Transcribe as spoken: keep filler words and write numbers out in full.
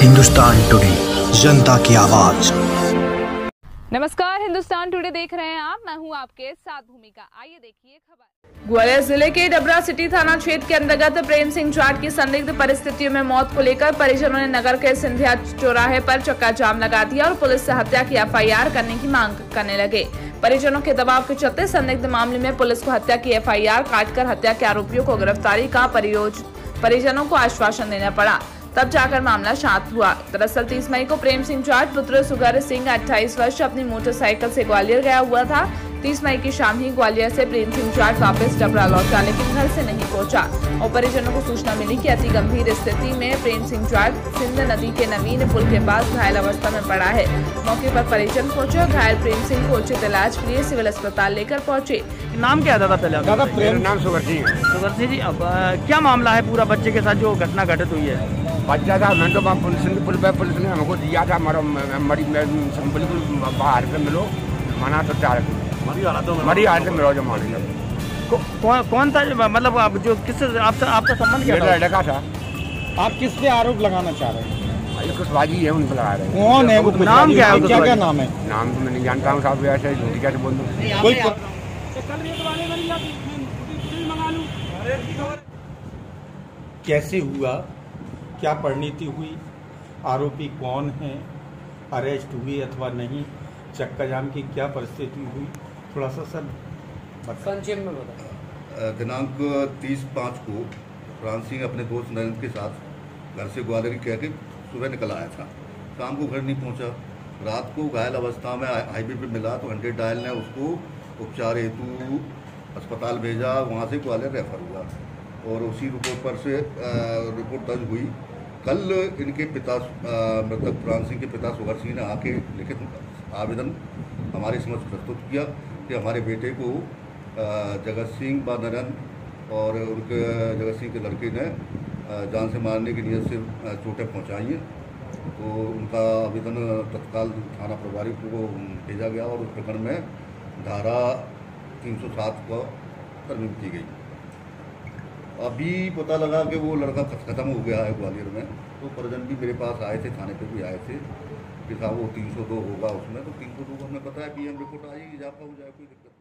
Hindustan today, जनता की आवाज। नमस्कार, हिंदुस्तान टुडे देख रहे हैं आप। मैं हूं आपके साथ भूमिका। आइए देखिए खबर। ग्वालियर जिले के डबरा सिटी थाना क्षेत्र के अंतर्गत प्रेम सिंह जाट की संदिग्ध परिस्थितियों में मौत को लेकर परिजनों ने नगर के सिंधिया चौराहे पर चक्का जाम लगा दिया और पुलिस से हत्या की एफ आई आर करने की मांग करने लगे। परिजनों के दबाव के चलते संदिग्ध मामले में पुलिस को हत्या की एफ आई आर काटकर हत्या के आरोपियों को गिरफ्तारी का परिजनों को आश्वासन देना पड़ा, तब जाकर मामला शांत हुआ। दरअसल तीस मई को प्रेम सिंह जाट पुत्र सुगर सिंह अट्ठाईस वर्ष अपनी मोटरसाइकिल से ग्वालियर गया हुआ था। तीस मई की शाम ही ग्वालियर से प्रेम सिंह जाट वापस डबरा लौटा, लेकिन घर से नहीं पहुंचा और परिजनों को सूचना मिली कि अति गंभीर स्थिति में प्रेम सिंह जाट सिंध नदी के नवीन पुल के पास घायल अवस्था में पड़ा है। मौके पर परिजन पहुंचे और घायल प्रेम सिंह को उचित इलाज के लिए सिविल अस्पताल लेकर पहुंचे। नाम क्या था पहले? दादा प्रेम नाम सुगर सिंह है। सुगर सिंह जी, अब क्या मामला है पूरा बच्चे के साथ जो घटना घटित हुई है? बच्चा था, मैं तो पुलिस ने पुल पे पुलिस ने हमको दिया था, हमारा मरी बिल्कुल बाहर से मिलो, मना तो चार मरी हालत में मिलो जो मारेंगे। कौन कौन था मतलब आप जो किस आपका आपका संबंध क्या था? लड़का था। आप किस पे आरोप लगाना चाह रहे हैं? कुछ बाजी है, उन पर लगा रहे हैं। कौन है वो? नाम क्या है? क्या क्या नाम है? नाम तो मैं नहीं जानता हूँ साहब, ऐसे झूठी कैसे बोल दूँ। कैसे हुआ, क्या परिणति हुई, आरोपी कौन है, अरेस्ट हुई अथवा नहीं, चक्का जाम की क्या परिस्थिति हुई, थोड़ा सा सर संक्षेप में बताएं। दिनांक तीस पाँच को प्राण सिंह अपने दोस्त नरेंद्र के साथ घर से ग्वालियर कह के सुबह निकल आया था। शाम को घर नहीं पहुंचा, रात को घायल अवस्था में हाईवे पे मिला तो हंड्रेड डायल ने उसको उपचार हेतु अस्पताल भेजा, वहाँ से ग्वालियर रेफर हुआ और उसी रिपोर्ट पर से रिपोर्ट दर्ज हुई। कल इनके पिता मृतक प्राण सिंह के पिता सुगर सिंह ने आके लिखित आवेदन हमारे समक्ष प्रस्तुत किया कि हमारे बेटे को जगत सिंह व नरेंद्र और उनके जगत सिंह के लड़के ने जान से मारने की नीयत से चोटें पहुँचाई हैं। तो उनका आवेदन तत्काल थाना प्रभारी को भेजा गया और उस प्रकरण में धारा तीन सौ सात को तरमीम की गई। अभी पता लगा कि वो लड़का खत्म हो गया है ग्वालियर में, तो परिजन भी मेरे पास आए थे, थाने पे भी आए थे कि साहब वो तीन सौ दो होगा उसमें, तो तीन सौ दो को हमने बताया पी एम रिपोर्ट आएगी, इजाफा हो जाए, कोई दिक्कत